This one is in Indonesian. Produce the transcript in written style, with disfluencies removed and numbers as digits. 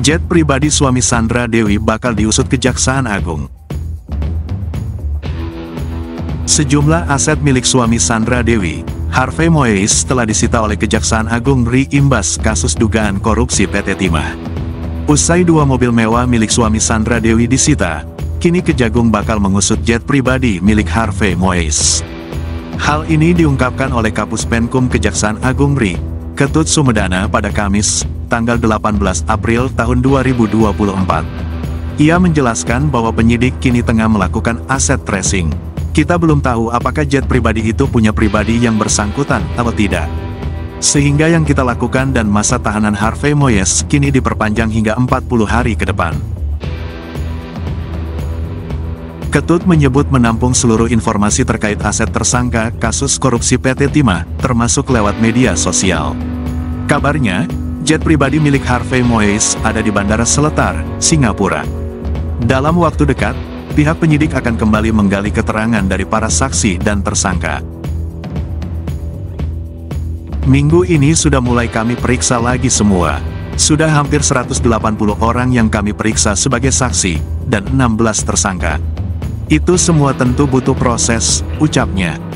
Jet pribadi suami Sandra Dewi bakal diusut Kejaksaan Agung. Sejumlah aset milik suami Sandra Dewi, Harvey Moise, telah disita oleh Kejaksaan Agung RI imbas kasus dugaan korupsi PT Timah. Usai 2 mobil mewah milik suami Sandra Dewi disita, kini Kejagung bakal mengusut jet pribadi milik Harvey Moise. Hal ini diungkapkan oleh Kapus Penkum Kejaksaan Agung RI, Ketut Sumedana pada Kamis, tanggal 18 April tahun 2024. Ia menjelaskan bahwa penyidik kini tengah melakukan aset tracing. Kita belum tahu apakah jet pribadi itu punya pribadi yang bersangkutan atau tidak. Sehingga yang kita lakukan dan masa tahanan Harvey Moise kini diperpanjang hingga 40 hari ke depan. Ketut menyebut menampung seluruh informasi terkait aset tersangka kasus korupsi PT Timah, termasuk lewat media sosial. Kabarnya, jet pribadi milik Harvey Moise ada di Bandara Seletar, Singapura. Dalam waktu dekat, pihak penyidik akan kembali menggali keterangan dari para saksi dan tersangka. Minggu ini sudah mulai kami periksa lagi semua. Sudah hampir 180 orang yang kami periksa sebagai saksi, dan 16 tersangka. Itu semua tentu butuh proses, ucapnya.